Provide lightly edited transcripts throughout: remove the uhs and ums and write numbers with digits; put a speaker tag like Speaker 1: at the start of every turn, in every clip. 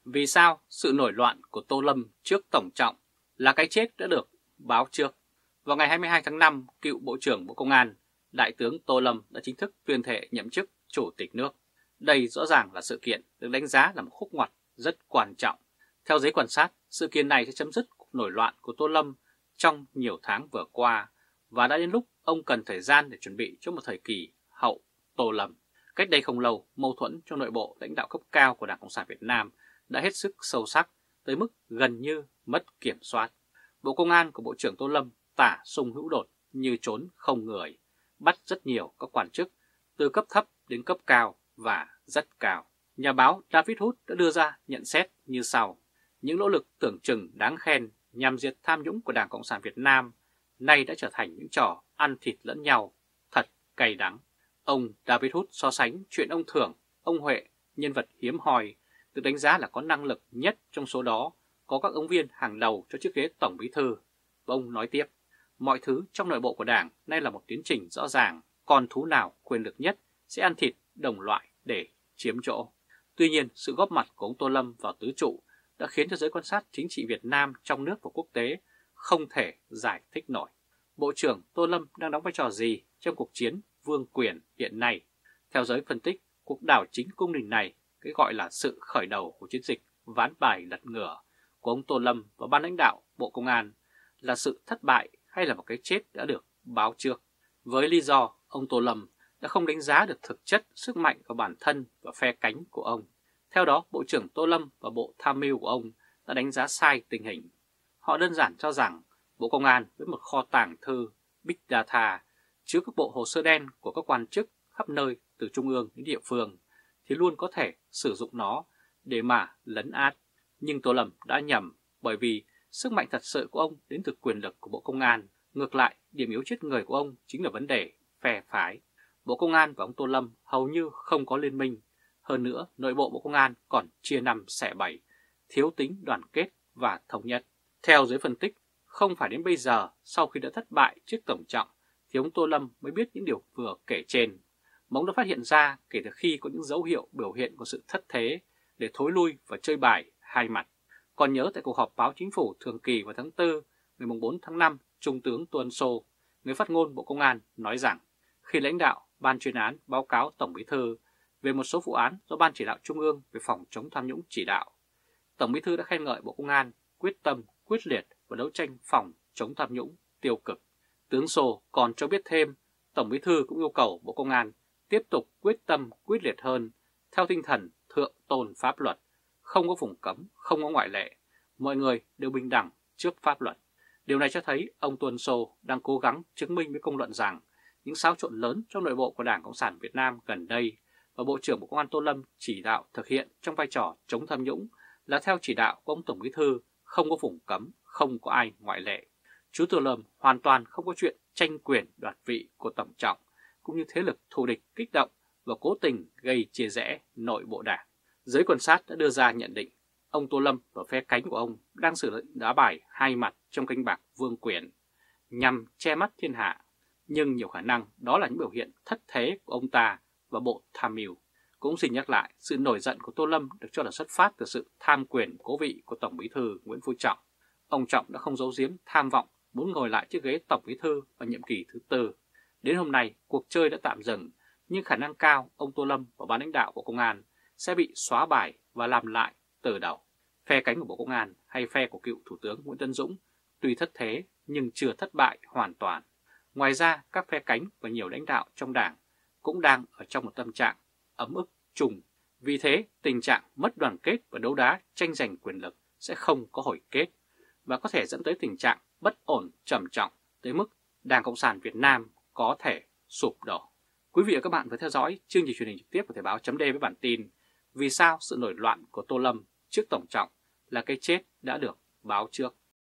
Speaker 1: Vì sao sự nổi loạn của Tô Lâm trước Tổng Trọng là cái chết đã được báo trước? Vào ngày 22 tháng 5, cựu Bộ trưởng Bộ Công an, Đại tướng Tô Lâm đã chính thức tuyên thệ nhậm chức Chủ tịch nước. Đây rõ ràng là sự kiện được đánh giá là một khúc ngoặt rất quan trọng. Theo giới quan sát, sự kiện này sẽ chấm dứt cuộc nổi loạn của Tô Lâm trong nhiều tháng vừa qua và đã đến lúc ông cần thời gian để chuẩn bị cho một thời kỳ hậu Tô Lâm. Cách đây không lâu, mâu thuẫn trong nội bộ lãnh đạo cấp cao của Đảng Cộng sản Việt Nam đã hết sức sâu sắc tới mức gần như mất kiểm soát. Bộ Công an của Bộ trưởng Tô Lâm tả sung hữu đột như trốn không người, bắt rất nhiều các quan chức từ cấp thấp đến cấp cao và rất cao. Nhà báo David Wood đã đưa ra nhận xét như sau: những nỗ lực tưởng chừng đáng khen nhằm diệt tham nhũng của Đảng Cộng sản Việt Nam nay đã trở thành những trò ăn thịt lẫn nhau, thật cay đắng. Ông David Wood so sánh chuyện ông Thưởng, ông Huệ, nhân vật hiếm hoi, được đánh giá là có năng lực nhất trong số đó, có các ứng viên hàng đầu cho chiếc ghế Tổng Bí thư. Và ông nói tiếp, mọi thứ trong nội bộ của Đảng nay là một tiến trình rõ ràng, con thú nào quyền lực nhất sẽ ăn thịt đồng loại để chiếm chỗ. Tuy nhiên, sự góp mặt của ông Tô Lâm vào tứ trụ đã khiến cho giới quan sát chính trị Việt Nam trong nước và quốc tế không thể giải thích nổi. Bộ trưởng Tô Lâm đang đóng vai trò gì trong cuộc chiến vương quyền hiện nay? Theo giới phân tích, cuộc đảo chính cung đình này, cái gọi là sự khởi đầu của chiến dịch ván bài lật ngửa của ông Tô Lâm và ban lãnh đạo Bộ Công an là sự thất bại hay là một cái chết đã được báo trước? Với lý do ông Tô Lâm đã không đánh giá được thực chất sức mạnh của bản thân và phe cánh của ông. Theo đó, Bộ trưởng Tô Lâm và Bộ Tham mưu của ông đã đánh giá sai tình hình. Họ đơn giản cho rằng Bộ Công an với một kho tàng thư Big Data chứa các bộ hồ sơ đen của các quan chức khắp nơi từ trung ương đến địa phương thì luôn có thể sử dụng nó để mà lấn át. Nhưng Tô Lâm đã nhầm, bởi vì sức mạnh thật sự của ông đến từ quyền lực của Bộ Công an. Ngược lại, điểm yếu chết người của ông chính là vấn đề phe phái. Bộ Công an và ông Tô Lâm hầu như không có liên minh. Hơn nữa, nội bộ Bộ Công an còn chia năm xẻ bảy, thiếu tính đoàn kết và thống nhất. Theo giới phân tích, không phải đến bây giờ sau khi đã thất bại trước Tổng Trọng thì ông Tô Lâm mới biết những điều vừa kể trên. Mà ông đã phát hiện ra kể từ khi có những dấu hiệu biểu hiện của sự thất thế để thối lui và chơi bài hai mặt. Còn nhớ tại cuộc họp báo chính phủ thường kỳ vào tháng 4, ngày 4 tháng 5, Trung tướng Tô Ân Sô, người phát ngôn Bộ Công an, nói rằng khi lãnh đạo Ban chuyên án báo cáo Tổng Bí thư về một số vụ án do Ban chỉ đạo Trung ương về phòng chống tham nhũng chỉ đạo, Tổng Bí thư đã khen ngợi Bộ Công an quyết tâm, quyết liệt và đấu tranh phòng chống tham nhũng tiêu cực. Tướng Sô còn cho biết thêm, Tổng Bí thư cũng yêu cầu Bộ Công an tiếp tục quyết tâm, quyết liệt hơn theo tinh thần thượng tôn pháp luật, không có vùng cấm, không có ngoại lệ, mọi người đều bình đẳng trước pháp luật. Điều này cho thấy ông Tô Ân Sô đang cố gắng chứng minh với công luận rằng những xáo trộn lớn trong nội bộ của Đảng Cộng sản Việt Nam gần đây và Bộ trưởng Bộ Công an Tô Lâm chỉ đạo thực hiện trong vai trò chống tham nhũng là theo chỉ đạo của ông Tổng Bí thư, không có vùng cấm, không có ai ngoại lệ. Chú Tô Lâm hoàn toàn không có chuyện tranh quyền đoạt vị của Tổng Trọng, cũng như thế lực thù địch kích động và cố tình gây chia rẽ nội bộ Đảng. Giới quan sát đã đưa ra nhận định ông Tô Lâm và phe cánh của ông đang sử dụng đá bài hai mặt trong canh bạc vương quyền nhằm che mắt thiên hạ, nhưng nhiều khả năng đó là những biểu hiện thất thế của ông ta và Bộ Tham mưu. Cũng xin nhắc lại, sự nổi giận của Tô Lâm được cho là xuất phát từ sự tham quyền cố vị của Tổng Bí thư Nguyễn Phú Trọng. Ông Trọng đã không giấu giếm tham vọng muốn ngồi lại chiếc ghế Tổng Bí thư ở nhiệm kỳ thứ tư. Đến hôm nay, cuộc chơi đã tạm dừng, nhưng khả năng cao ông Tô Lâm và ban lãnh đạo của Công an sẽ bị xóa bài và làm lại từ đầu. Phe cánh của Bộ Công an hay phe của cựu Thủ tướng Nguyễn Tấn Dũng tuy thất thế nhưng chưa thất bại hoàn toàn. Ngoài ra, các phe cánh và nhiều lãnh đạo trong Đảng cũng đang ở trong một tâm trạng ấm ức chung. Vì thế, tình trạng mất đoàn kết và đấu đá tranh giành quyền lực sẽ không có hồi kết và có thể dẫn tới tình trạng bất ổn trầm trọng tới mức Đảng Cộng sản Việt Nam có thể sụp đổ. Quý vị và các bạn vừa theo dõi chương trình truyền hình trực tiếp của Thời báo chấm với bản tin Vì sao sự nổi loạn của Tô Lâm trước Tổng Trọng là cái chết đã được báo trước.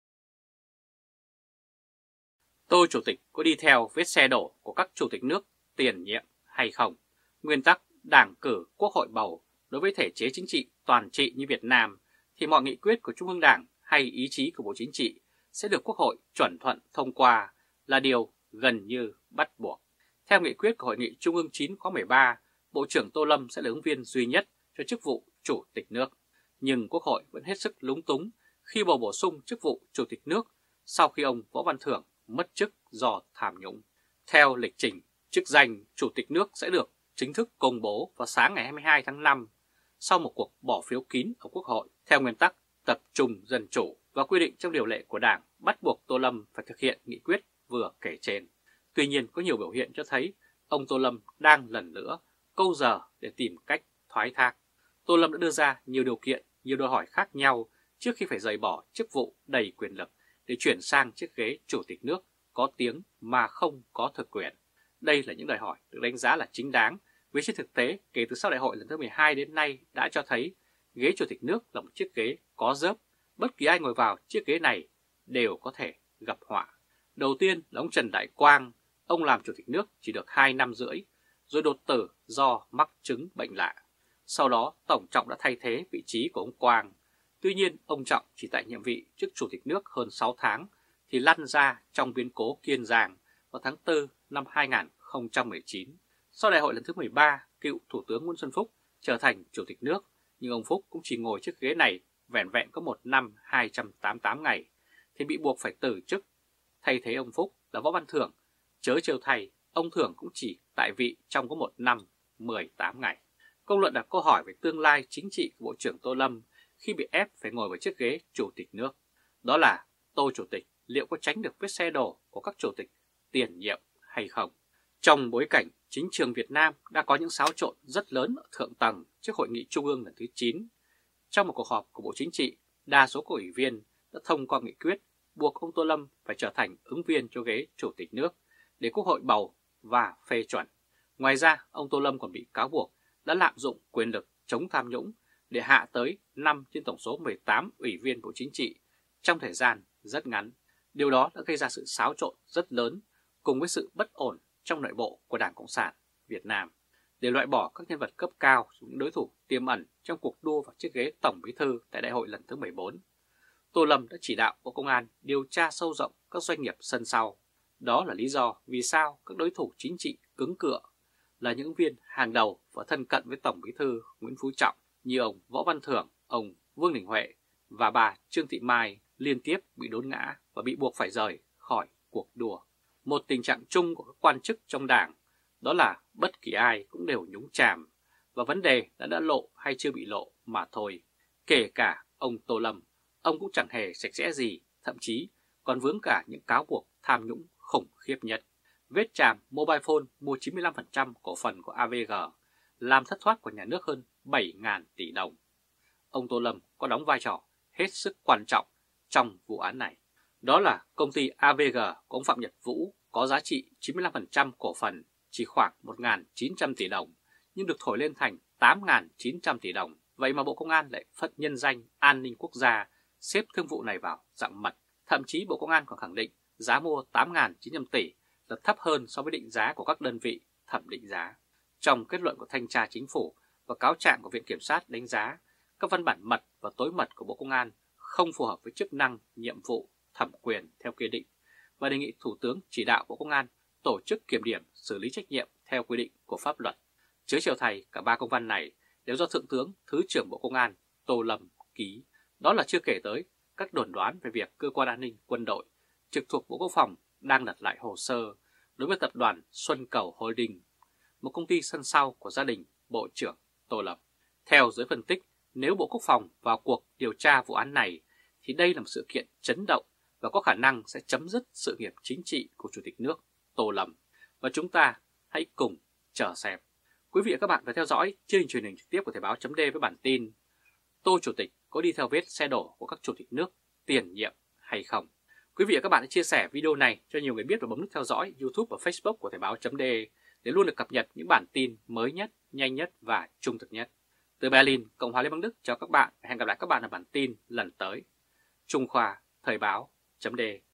Speaker 1: Tô Chủ tịch có đi theo vết xe đổ của các chủ tịch nước tiền nhiệm hay không? Nguyên tắc Đảng cử Quốc hội bầu đối với thể chế chính trị toàn trị như Việt Nam thì mọi nghị quyết của Trung ương Đảng hay ý chí của Bộ Chính trị sẽ được Quốc hội chuẩn thuận thông qua là điều gần như bắt buộc. Theo nghị quyết của Hội nghị Trung ương 9 khóa 13, Bộ trưởng Tô Lâm sẽ là ứng viên duy nhất cho chức vụ Chủ tịch nước. Nhưng Quốc hội vẫn hết sức lúng túng khi bầu bổ sung chức vụ Chủ tịch nước sau khi ông Võ Văn Thưởng mất chức do tham nhũng. Theo lịch trình, chức danh Chủ tịch nước sẽ được chính thức công bố vào sáng ngày 22 tháng 5 sau một cuộc bỏ phiếu kín ở Quốc hội theo nguyên tắc tập trung dân chủ và quy định trong điều lệ của Đảng bắt buộc Tô Lâm phải thực hiện nghị quyết vừa kể trên. Tuy nhiên có nhiều biểu hiện cho thấy ông Tô Lâm đang lần nữa câu giờ để tìm cách thoái thác. Tô Lâm đã đưa ra nhiều điều kiện, nhiều đòi hỏi khác nhau trước khi phải rời bỏ chức vụ đầy quyền lực để chuyển sang chiếc ghế Chủ tịch nước có tiếng mà không có thực quyền. Đây là những đòi hỏi được đánh giá là chính đáng, vì trên thực tế kể từ sau đại hội lần thứ 12 đến nay đã cho thấy ghế Chủ tịch nước là một chiếc ghế có dớp, bất kỳ ai ngồi vào chiếc ghế này đều có thể gặp họa. Đầu tiên là ông Trần Đại Quang, ông làm Chủ tịch nước chỉ được 2 năm rưỡi, rồi đột tử do mắc chứng bệnh lạ. Sau đó Tổng Trọng đã thay thế vị trí của ông Quang. Tuy nhiên ông Trọng chỉ tại nhiệm vị chức Chủ tịch nước hơn 6 tháng thì lăn ra trong biến cố Kiên Giang vào tháng 4 năm 2019. Sau đại hội lần thứ 13, cựu Thủ tướng Nguyễn Xuân Phúc trở thành Chủ tịch nước, nhưng ông Phúc cũng chỉ ngồi chiếc ghế này vẻn vẹn có 1 năm 288 ngày thì bị buộc phải từ chức. Thay thế ông Phúc là Võ Văn Thưởng, chớ trêu thay, ông Thưởng cũng chỉ tại vị trong có 1 năm 18 ngày. Công luận đặt câu hỏi về tương lai chính trị của Bộ trưởng Tô Lâm khi bị ép phải ngồi vào chiếc ghế Chủ tịch nước. Đó là Tô Chủ tịch liệu có tránh được vết xe đổ của các chủ tịch tiền nhiệm hay không? Trong bối cảnh chính trường Việt Nam đã có những xáo trộn rất lớn ở thượng tầng trước Hội nghị Trung ương lần thứ 9, trong một cuộc họp của Bộ Chính trị, đa số các ủy viên đã thông qua nghị quyết buộc ông Tô Lâm phải trở thành ứng viên cho ghế Chủ tịch nước để Quốc hội bầu và phê chuẩn. Ngoài ra, ông Tô Lâm còn bị cáo buộc đã lạm dụng quyền lực chống tham nhũng để hạ tới 5 trên tổng số 18 ủy viên Bộ Chính trị trong thời gian rất ngắn. Điều đó đã gây ra sự xáo trộn rất lớn cùng với sự bất ổn trong nội bộ của Đảng Cộng sản Việt Nam. Để loại bỏ các nhân vật cấp cao, những đối thủ tiềm ẩn trong cuộc đua vào chiếc ghế Tổng Bí thư tại đại hội lần thứ 14, Tô Lâm đã chỉ đạo Bộ Công an điều tra sâu rộng các doanh nghiệp sân sau. Đó là lý do vì sao các đối thủ chính trị cứng cựa là những ứng viên hàng đầu và thân cận với Tổng Bí thư Nguyễn Phú Trọng như ông Võ Văn Thưởng, ông Vương Đình Huệ và bà Trương Thị Mai liên tiếp bị đốn ngã và bị buộc phải rời khỏi cuộc đua. Một tình trạng chung của các quan chức trong Đảng đó là bất kỳ ai cũng đều nhúng chàm và vấn đề đã lộ hay chưa bị lộ mà thôi. Kể cả ông Tô Lâm, ông cũng chẳng hề sạch sẽ gì, thậm chí còn vướng cả những cáo buộc tham nhũng khủng khiếp nhất. Vết chàm Mobile Phone mua 95% cổ phần của AVG, làm thất thoát của nhà nước hơn 7.000 tỷ đồng. Ông Tô Lâm có đóng vai trò hết sức quan trọng trong vụ án này. Đó là công ty AVG của ông Phạm Nhật Vũ có giá trị 95% cổ phần chỉ khoảng 1.900 tỷ đồng, nhưng được thổi lên thành 8.900 tỷ đồng. Vậy mà Bộ Công an lại phất nhân danh an ninh quốc gia xếp thương vụ này vào dạng mật. Thậm chí Bộ Công an còn khẳng định giá mua 8.900 tỷ là thấp hơn so với định giá của các đơn vị thẩm định giá. Trong kết luận của Thanh tra Chính phủ và cáo trạng của Viện Kiểm sát đánh giá các văn bản mật và tối mật của Bộ Công an không phù hợp với chức năng, nhiệm vụ, thẩm quyền theo quy định và đề nghị Thủ tướng chỉ đạo Bộ Công an tổ chức kiểm điểm xử lý trách nhiệm theo quy định của pháp luật. Chớ trêu thay, cả 3 công văn này đều do Thượng tướng Thứ trưởng Bộ Công an Tô Lâm ký. Đó là chưa kể tới các đồn đoán về việc Cơ quan An ninh Quân đội trực thuộc Bộ Quốc phòng đang đặt lại hồ sơ đối với tập đoàn Xuân Cầu Holding, một công ty sân sau của gia đình Bộ trưởng Tô Lâm. Theo giới phân tích, nếu Bộ Quốc phòng vào cuộc điều tra vụ án này thì đây là một sự kiện chấn động và có khả năng sẽ chấm dứt sự nghiệp chính trị của Chủ tịch nước Tô Lâm. Và chúng ta hãy cùng chờ xem. Quý vị và các bạn phải theo dõi chương trình truyền hình trực tiếp của Thời báo chấm D với bản tin Tô Chủ tịch có đi theo vết xe đổ của các Chủ tịch nước tiền nhiệm hay không. Quý vị và các bạn hãy chia sẻ video này cho nhiều người biết và bấm nút theo dõi YouTube và Facebook của Thời báo chấm D để luôn được cập nhật những bản tin mới nhất, nhanh nhất và trung thực nhất. Từ Berlin, Cộng hòa Liên bang Đức chào các bạn và hẹn gặp lại các bạn ở bản tin lần tới. Trung Khoa, Thời báo chấm D.